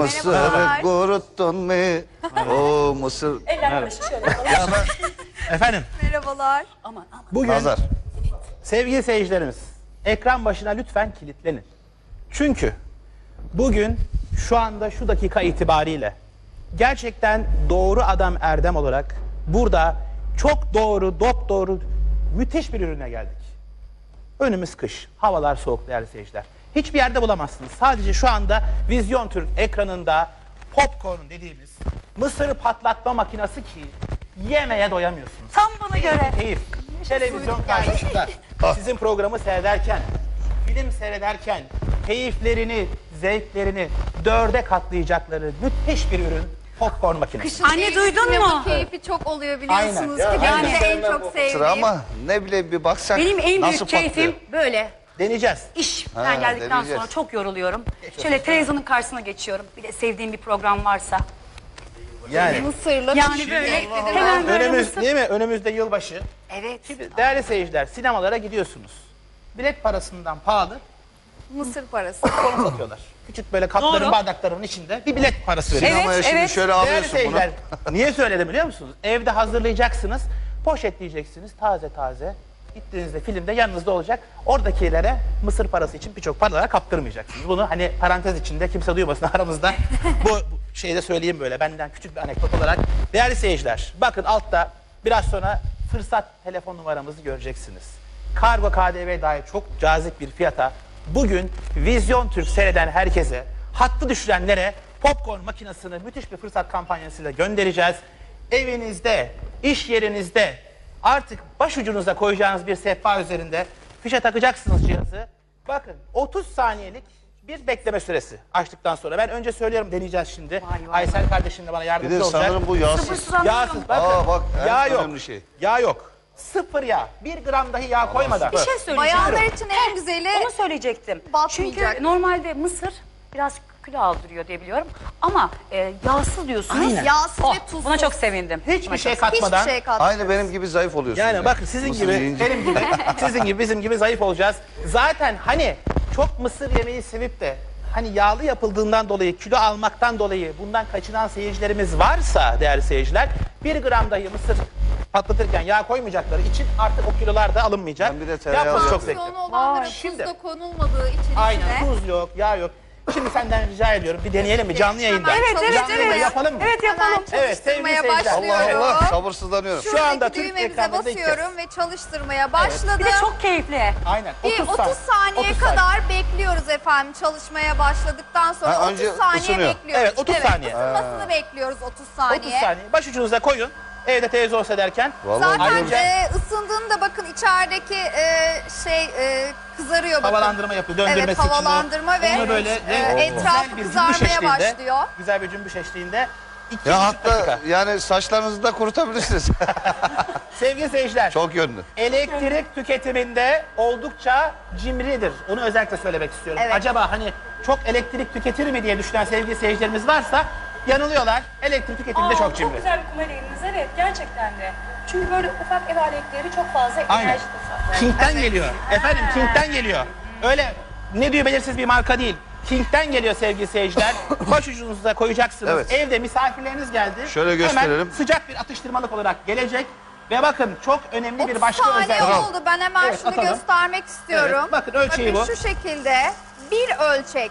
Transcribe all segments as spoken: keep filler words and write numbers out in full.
Mısır'ı kuruttun mu? O mısır... Eller şöyle yapalım. Efendim, Merhabalar. Aman aman. bugün Nazar. sevgili seyircilerimiz, ekran başına lütfen kilitlenin. Çünkü bugün şu anda şu dakika itibariyle gerçekten doğru adam Erdem olarak burada çok doğru, dopdoğru müthiş bir ürüne geldik. Önümüz kış, havalar soğuk değerli seyirciler. Hiçbir yerde bulamazsınız. Sadece şu anda Vizyon Türk ekranında popcorn dediğimiz mısırı patlatma makinesi ki yemeye doyamıyorsunuz. Tam bana göre. Keyif. Televizyon karşısında sizin programı seyrederken, film seyrederken keyiflerini, zevklerini dörde katlayacakları müthiş bir ürün popcorn makinesi. Anne duydun mu? Keyfi çok oluyor biliyorsunuz Aynen. ki. Ya, Benim de aynen. en çok sevdiğim. Sıra ama ne bileyim bir baksak Benim en nasıl büyük keyfim patlıyor? böyle. Deneyeceğiz. İşten Ha, geldikten deneyeceğiz. sonra çok yoruluyorum. Şöyle televizyonun karşısına geçiyorum. Bir de sevdiğim bir program varsa. Yani Mısırlı. Yani böyle Allah hemen böyle önümüz, mısır. değil mi? Önümüzde yılbaşı. Evet. Şimdi değerli seyirciler, sinemalara gidiyorsunuz. Bilet parasından pahalı Mısır parası. popcorn satıyorlar. Küçük böyle kapların, Doğru. bardakların içinde bir bilet parası veriyor. Evet, Sinemaya şimdi evet. şöyle Değerli alıyorsun bunu. seyirciler, niye söyledim biliyor musunuz? Evde hazırlayacaksınız, poşetleyeceksiniz taze taze. Gittiğinizde filmde yanınızda olacak. Oradakilere mısır parası için birçok paralara kaptırmayacaksınız. Bunu hani parantez içinde kimse duymasın aramızda. bu, bu şeyi de söyleyeyim böyle benden küçük bir anekdot olarak. Değerli seyirciler, bakın altta biraz sonra fırsat telefon numaramızı göreceksiniz. Kargo K D V dair çok cazip bir fiyata bugün Vizyon Türk seyreden herkese, hattı düşürenlere popcorn makinesini müthiş bir fırsat kampanyasıyla göndereceğiz. Evinizde, iş yerinizde, artık başucunuza koyacağınız bir sehpa üzerinde fişe takacaksınız cihazı. Bakın otuz saniyelik bir bekleme süresi açtıktan sonra. Ben önce söylüyorum, deneyeceğiz şimdi. Vay, vay, Aysel kardeşim de bana Bir yardımcı de olacak. sanırım bu yağsız. Sabırsızlanıyorum. Yağsız bakın. Aa, bak, en yağ yok. önemli şey. Yağ yok. Sıfır yağ. Bir gram dahi yağ koymadan. Bir şey söyleyeceğim. Bayanlar için en güzeli Onu söyleyecektim. Batmayacak. Çünkü normalde mısır biraz kilo aldırıyor diye biliyorum. Ama e, yağsız diyorsunuz. Aynen. yağsız Oh, ve tuzsuz. buna çok sevindim. Hiçbir Buna şey çok- katmadan. Hiçbir şey katmıyor. Aynı benim gibi zayıf oluyorsun. Yani bakın sizin Mısır gibi, yiyince. benim gibi, sizin gibi, bizim gibi zayıf olacağız. Zaten hani çok mısır yemeği sevip de hani yağlı yapıldığından dolayı, kilo almaktan dolayı bundan kaçınan seyircilerimiz varsa değerli seyirciler, bir gram dahi mısır patlatırken yağ koymayacakları için artık o kilolar da alınmayacak. Ben bir de tereyağı Yapması çok alıyorum. zevkli. Sonu olanlara Vay. tuz Şimdi- da konulmadığı için Aynen, içine. tuz yok, yağ yok. Şimdi senden rica ediyorum, bir deneyelim mi canlı yayında? Evet, evet, Canlı yayında evet. yapalım mı? Evet yapalım. Hemen Evet, sevgili çalıştırmaya seyirciler. başlıyorum. Allah Allah, sabırsızlanıyorum. Şu anda Şuradaki Türk düğmemize ekranlarında ilk kez. basıyorum ve çalıştırmaya başladım. Bir de çok keyifli. Aynen, Bir otuz, otuz saniye otuz kadar bekliyoruz efendim çalışmaya başladıktan sonra. Ha, otuz önce saniye ısınıyor. bekliyoruz. Evet, otuz saniye. Isınmasını bekliyoruz otuz saniye. otuz saniye. Başucunuza koyun. Evde televizyon seyrederken. Vallahi Zaten Ayrıca- e, ısındığında bakın içerideki e, şey e, kızarıyor bakın. Havalandırma yapıyor, döndürmesi Evet, için. havalandırma ve Onu böyle e, renk- etrafı güzel bir cümbüş kızarmaya eşliğinde, başlıyor. güzel bir cümbüş eşliğinde iki Ya buçuk hatta dakika. yani saçlarınızı da kurutabilirsiniz. Sevgili seyirciler, Çok yönlü. elektrik tüketiminde oldukça cimridir. Onu özellikle söylemek istiyorum. Evet. Acaba hani çok elektrik tüketir mi diye düşünen sevgili seyircilerimiz varsa yanılıyorlar. Elektrik tüketiminde Aa, çok cimri. güzel bir kumeleyiniz, evet gerçekten de. Çünkü böyle ufak ev aletleri çok fazla Aynen. enerji tasarruf. King'den geliyor. Efendim King'den geliyor. Öyle ne diyor belirsiz bir marka değil. King'den geliyor sevgili seyirciler. Başucunuza koyacaksınız. Evet. Evde misafirleriniz geldi. Şöyle gösterelim. Hemen sıcak bir atıştırmalık olarak gelecek. Ve bakın çok önemli bir otuz başka saniye özellik. oldu. Ben hemen Evet, şunu atalım. göstermek istiyorum. Evet, bakın ölçeği Bakın bu. şu şekilde bir ölçek.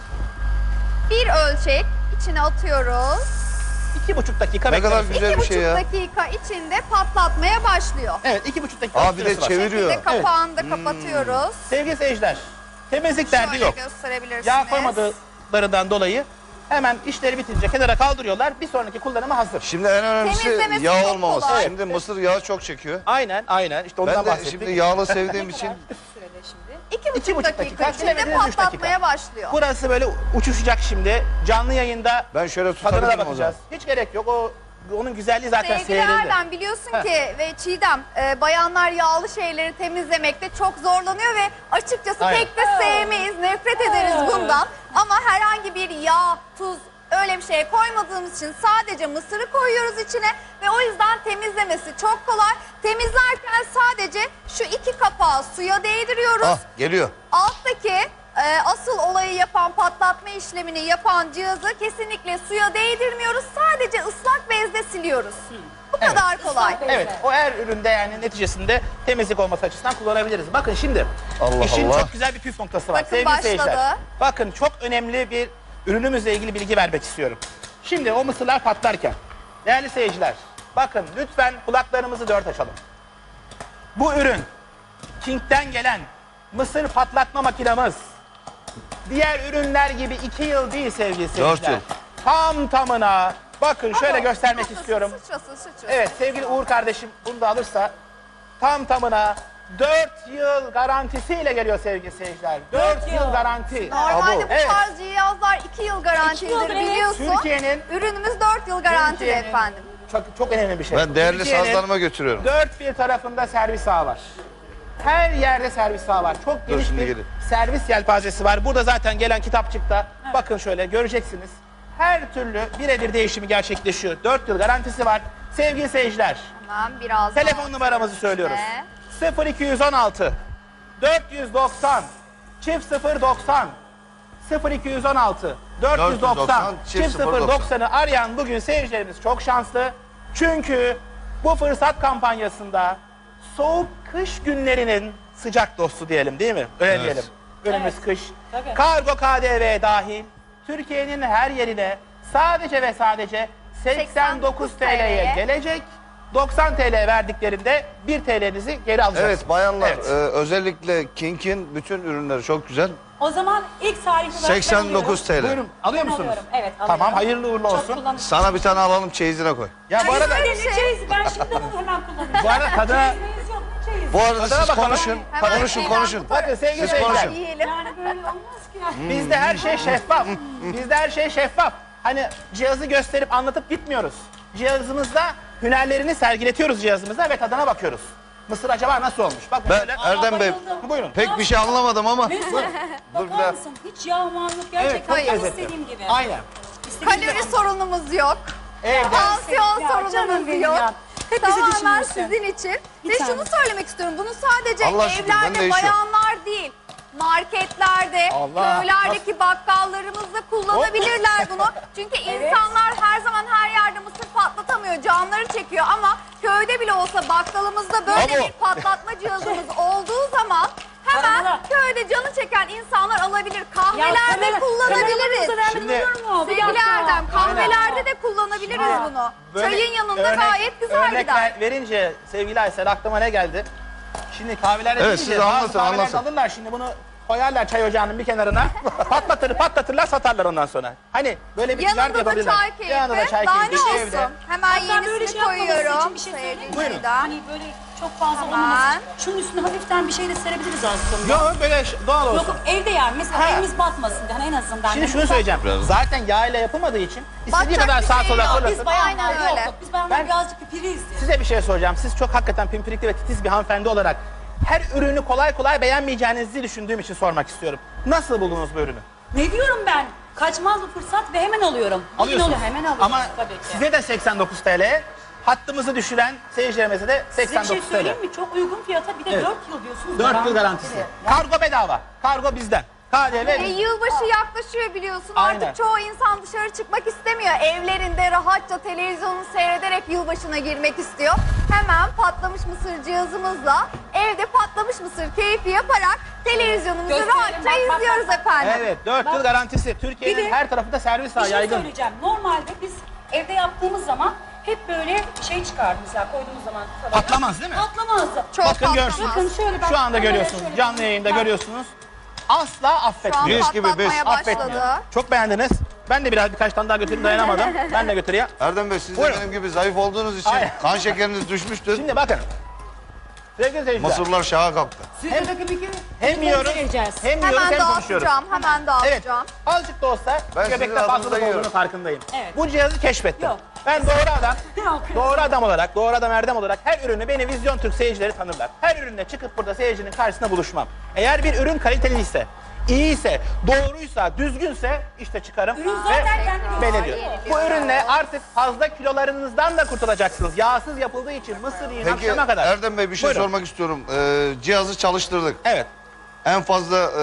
Bir ölçek içine atıyoruz. İki buçuk dakika Ne kadar beklemesi. güzel İki bir buçuk şey ya. dakika içinde patlatmaya başlıyor. Evet iki buçuk dakika Aa, bir de süresi var. çevir- Şimdi Veriyor. kapağını da kapatıyoruz. Sevgili seyirciler, temizlik derdi Şöyle yok. gösterebilirsiniz. Yağ koymadıklarından dolayı hemen işleri bitince kenara kaldırıyorlar. Bir sonraki kullanıma hazır. Şimdi en önemlisi Temizlemesi yağ çok olmaması. kolay. Şimdi mısır yağı çok çekiyor. Aynen aynen işte ondan Ben de bahsettik. şimdi yağlı sevdiğim için Sürede şimdi. İki buçuk, İki buçuk dakika, dakika, içinde bilemediniz üç patlatmaya dakika. başlıyor. Burası böyle uçuşacak şimdi. Canlı yayında ben şöyle tadına da tutabilirim o zaman. bakacağız. Hiç gerek yok. O onun güzelliği zaten Sevgili seyredildi. Erdem biliyorsun Heh. ki ve Çiğdem e, bayanlar yağlı şeyleri temizlemekte çok zorlanıyor ve açıkçası Aynen. pek de sevmeyiz, nefret ederiz bundan. Ama herhangi bir yağ, tuz öyle bir şey koymadığımız için sadece mısırı koyuyoruz içine ve o yüzden temizlemesi çok kolay. Temizlerken sadece şu iki kapağı suya değdiriyoruz. Ah geliyor. Alttaki e, asıl olayı yapan, patlatma işlemini yapan cihazı kesinlikle suya değdirmiyoruz. Sadece ıslak bezle siliyoruz. Bu Evet. kadar kolay. Evet, o her üründe yani neticesinde temizlik olması açısından kullanabiliriz. Bakın şimdi, Allah işin Allah. çok güzel bir püf noktası var. Bakın Sevgili başladı. seyirciler, bakın çok önemli bir ürünümüzle ilgili bilgi vermek istiyorum. Şimdi o mısırlar patlarken, değerli seyirciler, bakın lütfen kulaklarımızı dört açalım. Bu ürün, King'den gelen mısır patlatma makinamız, diğer ürünler gibi iki yıl değil sevgili seyirciler. yıl. Tam tamına, bakın şöyle göstermek istiyorum. Sıçrasın, sıçrasın. Evet sevgili Uğur kardeşim bunu da alırsa tam tamına dört yıl garantisiyle geliyor sevgili seyirciler. dört yıl yıl. garanti. Normalde bu Evet. tarz cihazlar iki yıl garantilidir İki yıl, evet. biliyorsun. Türkiye'nin Ürünümüz dört yıl garantili Türkiye'nin efendim. Çok, çok önemli bir şey. Ben değerli Türkiye'nin sazlarıma götürüyorum. dört bir tarafında servis ağı var. Her yerde servis ağı var. Çok geniş şimdi bir gelin. servis yelpazesi var. Burada zaten gelen kitapçıkta bakın şöyle göreceksiniz. Her türlü birebir değişimi gerçekleşiyor. dört yıl garantisi var. Sevgili seyirciler, Hemen biraz telefon daha numaramızı söylüyoruz. Ne? sıfır iki yüz on altı dört yüz doksan çift sıfır doksan sıfır iki yüz on altı dört yüz doksan çift sıfır doksan'ı arayan bugün seyircilerimiz çok şanslı. Çünkü bu fırsat kampanyasında soğuk kış günlerinin sıcak dostu diyelim değil mi? Öyle Evet. diyelim. Önümüz kış. Tabii. Kargo K D V dahil Türkiye'nin her yerine sadece ve sadece seksen dokuz T L'ye gelecek. doksan T L verdiklerinde bir T L'nizi geri alacaksınız. Evet bayanlar Evet. e, özellikle King'in bütün ürünleri çok güzel. O zaman ilk tarih olarak ben seksen dokuz alıyorum. T L. Buyurun alıyor Ben musunuz? alıyorum, evet, Tamam alıyorum. hayırlı uğurlu Çok olsun. kullanışlı. Sana bir tane alalım çeyizine koy. Ya bu arada Ne çeyiz? Ben şimdiden onu hemen kullanacağım. bu arada tadına Çeyiz meyiz yok, ne çeyiz? Bu arada Tadına siz bakalım. konuşun. Hemen Konuşun şeyden konuşun. bu bakın sevgili Siz seyirciler. konuşun. yiyelim. Yani böyle olmaz ki ya. Bizde her şey şeffaf. Bizde her şey şeffaf. Hani cihazı gösterip anlatıp gitmiyoruz. Cihazımızda hünerlerini sergiletiyoruz cihazımızda ve tadına bakıyoruz. Mısır acaba nasıl olmuş? Bak Ben böyle. Erdem Bey bayıldım. Buyurun. pek bir şey anlamadım ama. Mesut, Dur bir bakar daha. mısın? Hiç yağ mağ yok. Evet, Gerçekten çok tam lezzetli. istediğim gibi. Aynen. İstediğim gibi. Kalori sorunumuz yok. Evde Tansiyon Ya, canım sorunumuz benim yok. ya. Hep bizi Tamamen düşünüyorsun. sizin için. Bir Ve tane. şunu söylemek istiyorum. Bunu sadece Allah şükür, ben de evlerde işiyorum. bayanlar değil. Marketlerde, Allah. köylerdeki bakkallarımızda kullanabilirler bunu. Çünkü insanlar her zaman her yerde mısır patlatamıyor. Canları çekiyor ama köyde bile olsa bakkalımızda böyle Abo. bir patlatma cihazımız olduğu zaman hemen Kamera. köyde canı çeken insanlar alabilir. Kahvelerde kamera- kullanabiliriz. kameramızda Şimdi- değerli olur mu? Bir Sevgili dakika. Erdem, kahvelerde de kullanabiliriz Şimdi bunu. böyle Çayın yanında örnek- gayet güzel örnek gider. ver- verince sevgili Aysel aklıma ne geldi? Şimdi kahvelerde Evet, deyince siz bazı anlatın, kahvelerde anlatın. alırlar şimdi bunu koyarlar çay ocağının bir kenarına patlatır patlatırlar satarlar ondan sonra. Hani böyle bir ticaret Yanında da yapabilirler. çay keyfi. Yanında da çay Daha keyfi. ne işte olsun? evde. Hemen Hatta böyle yenisini şey yapmaması koyuyorum. için bir şey söyleyeyim mi? Buyurun. Sevgili Hani böyle çok fazla Hemen. olmaması. Şunun üstüne hafiften bir şey de serebiliriz aslında. Yok böyle ş- doğal olsun. Yok yok, evde yani mesela Ha. elimiz batmasın diye hani en azından. Şimdi Yani şunu bu- söyleyeceğim. Biraz. Zaten yağ ile yapılmadığı için istediği Batacak kadar bir sağa şey sola yok. fırlatın. Biz bayanlar Aynen yok öyle. yok. Biz bayanlar Ben- birazcık pipirizdir. Size bir şey soracağım. Siz çok hakikaten pimpirikli ve titiz bir hanımefendi olarak her ürünü kolay kolay beğenmeyeceğinizi düşündüğüm için sormak istiyorum. Nasıl buldunuz bu ürünü? Ne diyorum ben? Kaçmaz bu fırsat ve hemen alıyorum. Bugün Alıyorsunuz. oluyor, hemen alıyorum Ama tabii ki. size de seksen dokuz T L, hattımızı düşüren seyircilerimize de Size bir seksen şey dokuz T L. söyleyeyim mi? Çok uygun fiyata bir de Evet. dört yıl diyorsunuz. dört yıl garantisi. Kargo bedava. Kargo bizden. K D V E, bizden. yılbaşı yaklaşıyor biliyorsun. Aynen. Artık çoğu insan dışarı çıkmak istemiyor. Evlerinde rahatça televizyonunu seyrederek yılbaşına girmek istiyor. Hemen patlamış mısır cihazımızla evde patlamış mısır keyfi yaparak televizyonumuzu Gösterelim, rahatça bak, bak, izliyoruz bak, bak. efendim. Evet, dört yıl garantisi. Türkiye'nin Bir de- her tarafında servis Bir var şey yaygın. söyleyeceğim. Normalde biz evde yaptığımız zaman hep böyle şey çıkardı mesela koyduğumuz zaman. tavaya. Patlamaz değil mi? Patlamazdı. Çok Bakın patlamaz. görsünüz. Bakın şöyle bak, Şu anda kameraya görüyorsunuz. şöyle Canlı bak. yayında Bak. görüyorsunuz. Asla Şu an affetmiyor. Biz gibi biz. patlatmaya Affetmiyor. başladı. Çok beğendiniz. Ben de biraz birkaç tane daha götüreyim dayanamadım. Ben de götüreyim. Erdem Bey siz de Buyurun. benim gibi zayıf olduğunuz için Aynen. kan şekeriniz düşmüştür. Şimdi bakın. Sevgili seyirciler. Mısırlar şaha kalktı. Hem, tabii ki Hem yiyoruz, vereceğiz. hem yiyoruz Hemen hem konuşuyoruz. dağıtacağım. Hemen Evet, dağıtacağım. azıcık da olsa Ben sizin göbekte adınıza fazlalık olduğunu yiyorum. farkındayım. Evet. Bu cihazı keşfettim. Yok. Ben doğru adam, Yok. doğru adam olarak, doğru adam Erdem olarak her ürünü beni Vizyon Türk seyircileri tanırlar. Her ürünle çıkıp burada seyircinin karşısına buluşmam. Eğer bir ürün kaliteliyse, iyiyse, doğruysa, düzgünse işte çıkarım Ürün ve zaten kendi belediyor. gösteriyor. Bu ürünle artık fazla kilolarınızdan da kurtulacaksınız. Yağsız yapıldığı için mısır yiyin Peki akşama kadar. Erdem Bey bir şey Buyurun. sormak istiyorum. Ee, cihazı çalıştırdık. Evet. En fazla e,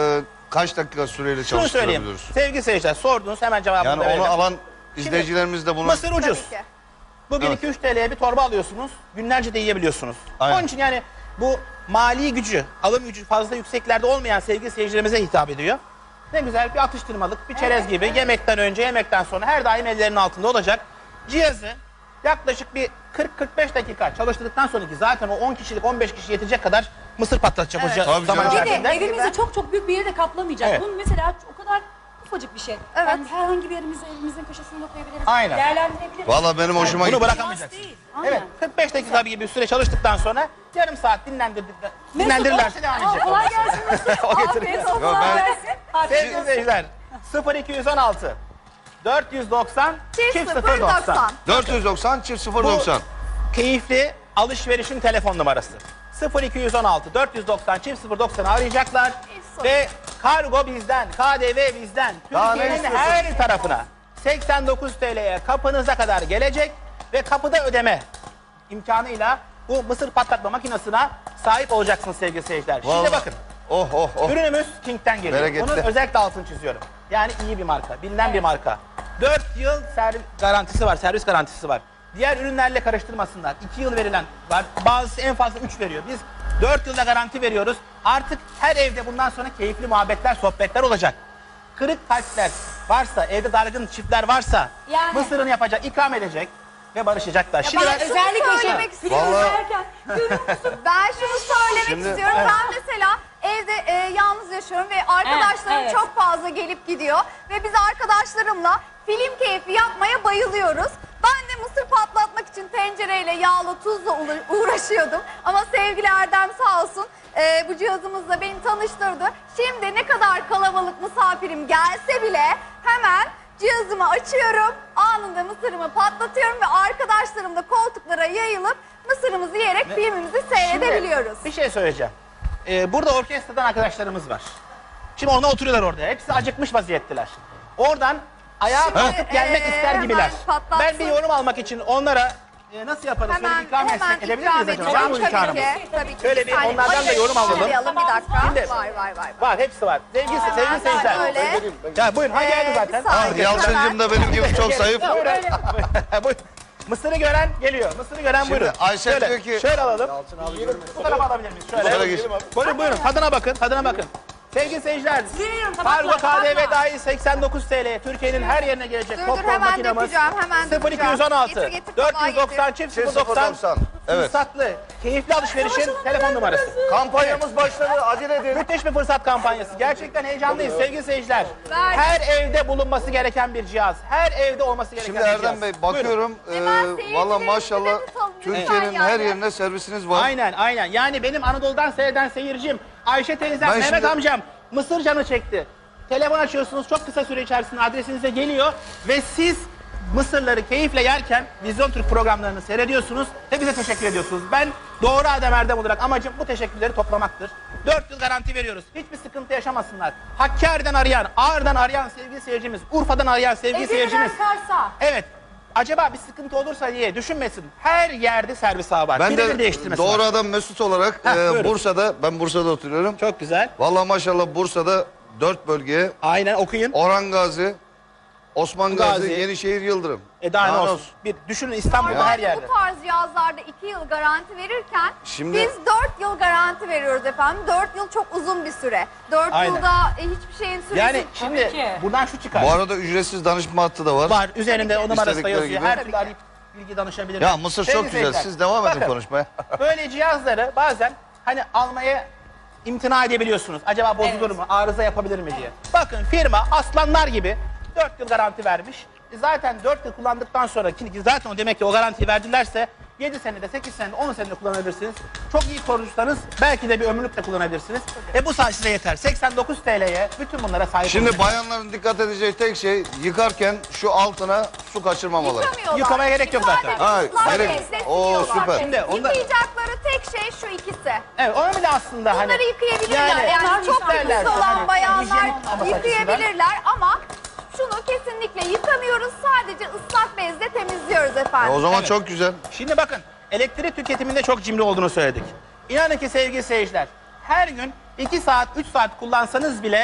kaç dakika süreyle Şunu söyleyeyim. çalıştırabiliyoruz? Sevgili seyirciler sordunuz hemen cevabını Yani verelim. onu alan izleyicilerimiz de bunu... Mısır ucuz. Tabii ki. Bugün Evet. iki üç T L'ye bir torba alıyorsunuz. Günlerce de yiyebiliyorsunuz. Aynen. Onun için yani bu mali gücü, alım gücü fazla yükseklerde olmayan sevgili seyircilerimize hitap ediyor. Ne güzel bir atıştırmalık, bir çerez gibi yemekten önce, yemekten sonra her daim ellerinin altında olacak. Cihazı yaklaşık bir kırk kırk beş dakika çalıştırdıktan sonraki zaten o on kişilik, on beş kişi yetecek kadar mısır patlatacak Evet. o Tabii zaman canım. Bir de içerisinde. evimizi çok çok büyük bir yere de kaplamayacak. Evet. Bunun mesela o kadar ufacık bir şey. Evet. Yani herhangi bir yerimize evimizin köşesinde koyabiliriz. Aynen. Değerlendirebiliriz. Valla benim hoşuma Bunu gitti. bırakamayacaksın. değil. Evet, Aynen. kırk beş dakika gibi bir süre çalıştıktan sonra yarım saat dinlendirdikten Mesut, dinlendirirlerse devam edecek. Kolay gelsin Mesut. O getiriyor. Afiyet olsun. Yo, ben- Kolay gelsin. Afiyet Sevgili olsun. izleyiciler, sıfır iki yüz on altı dört yüz doksan Çift çift sıfır sıfır doksan. doksan. dört yüz doksan çift sıfır Bu doksan. keyifli alışverişin telefon numarası. sıfır iki yüz on altı dört yüz doksan çift sıfır doksan'ı arayacaklar sorun. ve kargo bizden, K D V bizden, Daha ne Türkiye'nin istiyorsun? her tarafına seksen dokuz T L'ye kapınıza kadar gelecek ve kapıda ödeme imkanıyla bu mısır patlatma makinesine sahip olacaksınız sevgili seyirciler. Şimdi Vallahi- bakın. Oh oh oh. Ürünümüz King'ten geliyor. Bereketli. Bunun özellikle altını çiziyorum. Yani iyi bir marka, bilinen bir marka. dört yıl servis garantisi var, servis garantisi var. Diğer ürünlerle karıştırmasınlar. iki yıl verilen var. Bazısı en fazla üç veriyor. Biz dört yılda garanti veriyoruz. Artık her evde bundan sonra keyifli muhabbetler, sohbetler olacak. Kırık kalpler varsa, evde dargın çiftler varsa Yani. mısırını yapacak, ikram edecek ve barışacaklar. Şimdi ben ben şunu Özellikle söylemek şey. istiyorum. Vallahi- Derken, görüyor musun? Ben şunu söylemek Şimdi- istiyorum. Evet. Ben mesela evde e, yalnız yaşıyorum ve arkadaşlarım Evet, evet. çok fazla gelip gidiyor. Ve biz arkadaşlarımla film keyfi yapmaya bayılıyoruz. Ben de mısır patlatmak için tencereyle, yağla, tuzla uğra- uğraşıyordum. Ama sevgili Erdem sağ olsun e, bu cihazımızla beni tanıştırdı. Şimdi ne kadar kalabalık misafirim gelse bile hemen cihazımı açıyorum. Anında mısırımı patlatıyorum ve arkadaşlarımla koltuklara yayılıp mısırımızı yiyerek filmimizi seyredebiliyoruz. Şimdi bir şey söyleyeceğim. Ee, burada orkestradan arkadaşlarımız var. Şimdi ona oturuyorlar orada. Hepsi acıkmış vaziyetteler. Oradan ayağa kalkıp gelmek Ee, ister hemen gibiler. patlatsın. Ben bir yorum almak için onlara e, nasıl yaparız? Şöyle Hemen, bir ikram hemen etsek edebilir ikram miyiz acaba? Var mı edeceğim. imkanımız? Tabii ki. Tabii ki. Şöyle bir saniye. onlardan da yorum alalım. Başlayalım bir dakika. Şimdi- Vay vay vay. vay. Var, hepsi var. Sevgili, sevgili seyirciler. Öyle. Ya buyurun, ha geldi Ee, zaten. bir saniye. Yalçıncığım da benim gibi çok zayıf. Buyurun. Buyurun. Mısırı gören geliyor. Mısırı gören Şimdi buyurun. Ayşe şöyle, diyor ki- Şöyle alalım. Bu tarafa alabilir miyiz? Şöyle. Şöyle geç. Buyurun buyurun. Tadına bakın. Tadına bakın. Sevgili seyirciler. Buyurun, tabaklar, Kargo K D V tabaklar. dahil seksen dokuz T L. Türkiye'nin her yerine gelecek. Dur, dur, Popcorn hemen makinamız. dökeceğim, hemen sıfır iki yüz on dökeceğim. altı Getir, getir, dört tabağı yüz doksan getir. çift sıfır doksan. Evet. Fırsatlı, keyifli alışverişin telefon numarası. Kampanyamız başladı. Acele edin. Müthiş bir fırsat kampanyası. Gerçekten heyecanlıyız sevgili seyirciler. Ver. Her evde bulunması gereken bir cihaz. Her evde olması gereken Şimdi bir cihaz. Erdem Bey Buyurun. bakıyorum. Hemen Ee, seyircilerimizi Valla de maşallah tutalım lütfen Türkiye'nin yani. her yerine servisiniz var. Aynen aynen. Yani benim Anadolu'dan seyreden seyircim, Ayşe teyzem, Ben Mehmet şimdi- amcam mısır canı çekti. Telefon açıyorsunuz, çok kısa süre içerisinde adresinize geliyor ve siz mısırları keyifle yerken Vizyon Türk programlarını seyrediyorsunuz ve bize teşekkür ediyorsunuz. Ben doğru Adem Erdem olarak amacım bu teşekkürleri toplamaktır. dört yıl garanti veriyoruz. Hiçbir sıkıntı yaşamasınlar. Hakkari'den arayan, Ağrı'dan arayan sevgili seyircimiz, Urfa'dan arayan sevgili seyircimiz. Karsa. Evet. Acaba bir sıkıntı olursa diye düşünmesin. Her yerde servis ağı var. Ben Birini de değiştirmesi doğru var. adam Mesut olarak Heh, e, buyurun. Bursa'da, ben Bursa'da oturuyorum. Çok güzel. Valla maşallah Bursa'da dört bölgeye Aynen okuyun. Orhan Gazi, Osman Gazi, Gazi, Yenişehir, Yıldırım. E daha ne Daha ne olsun. Bir düşünün İstanbul'da Normalde her yerde. bu tarz cihazlarda iki yıl garanti verirken Şimdi- biz dört yıl garanti veriyoruz efendim. dört yıl çok uzun bir süre. dört Aynen. yılda e, hiçbir şeyin süresi... Yani şimdi ki. buradan şu çıkar. Bu arada ücretsiz danışma hattı da var. Var. Üzerinde o numarası da İstedikleri yazıyor. gibi. Her türlü arayıp bilgi danışabilir. Ya Mısır Sevgili çok güzel. seyirciler, Siz devam edin bakın, konuşmaya. Böyle cihazları bazen hani almaya imtina edebiliyorsunuz. Acaba bozulur mu? Arıza yapabilir mi diye. Bakın firma aslanlar gibi dört yıl garanti vermiş. E Zaten dört yıl kullandıktan sonra ki zaten o demek ki o garantiyi verdilerse yedi senede, sekiz senede, on senede kullanabilirsiniz. Çok iyi koruyucularınız belki de bir ömürlük de kullanabilirsiniz. E bu saat size yeter. seksen dokuz T L'ye bütün bunlara sahip Şimdi olacaksınız. bayanların dikkat edeceği tek şey yıkarken şu altına su kaçırmamaları. Yıkamıyorlar. Yıkamaya gerek yok zaten. Sadece Hayır, ıslak gerek- bezle Oo, siliyorlar. süper. Şimdi onda- Yıkayacakları tek şey şu ikisi. Evet, onu bile aslında hani... Bunları yıkayabilirler. Yani, Yani çok derler, pis olan hani bayanlar hijyenik olması yıkayabilirler ama şunu kesinlikle yıkamıyoruz. Sadece ıslak bezle temizliyoruz E, efendim. o zaman Evet. çok güzel. Şimdi bakın, elektrik tüketiminde çok cimri olduğunu söyledik. İnanın ki sevgili seyirciler, her gün iki saat, üç saat kullansanız bile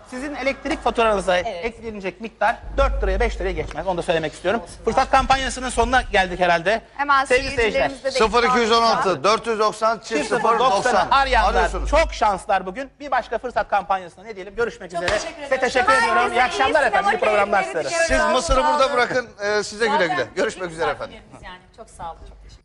Sizin elektrik faturanıza eklenecek miktar dört liraya beş liraya geçmez. Onu da söylemek istiyorum. Fırsat kampanyasının sonuna geldik herhalde. Hemen Sevgili seyirciler. seyircilerimize de sıfır iki yüz on ikna altı dört yüz doksan çift sıfır doksanı doksan arayanlar arıyorsunuz. çok şanslar bugün. Bir başka fırsat kampanyasında ne diyelim? Görüşmek Çok üzere. teşekkür Size ederim. teşekkür Herkese ediyorum. İyi iyi akşamlar efendim. İyi sinema programlar keyifleri size. diliyorum. Siz Mısır'ı Sağ burada olun. bırakın. e, size güle güle. Zaten Görüşmek iyi üzere efendim. misafirlerimiz Yani. Çok sağ olun. Çok teşekkür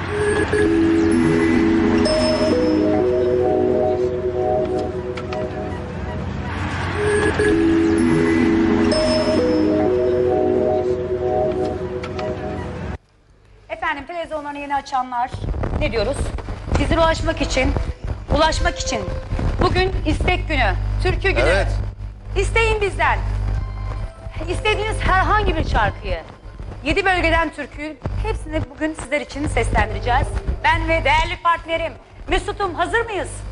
Efendim televizyonlarını yeni açanlar ne diyoruz? Bizlere ulaşmak için, ulaşmak için bugün istek günü, türkü günü. Evet. İsteyin bizden. İstediğiniz herhangi bir şarkıyı, yedi bölgeden türküyü hepsini bugün sizler için seslendireceğiz. Ben ve değerli partnerim Mesut'um hazır mıyız?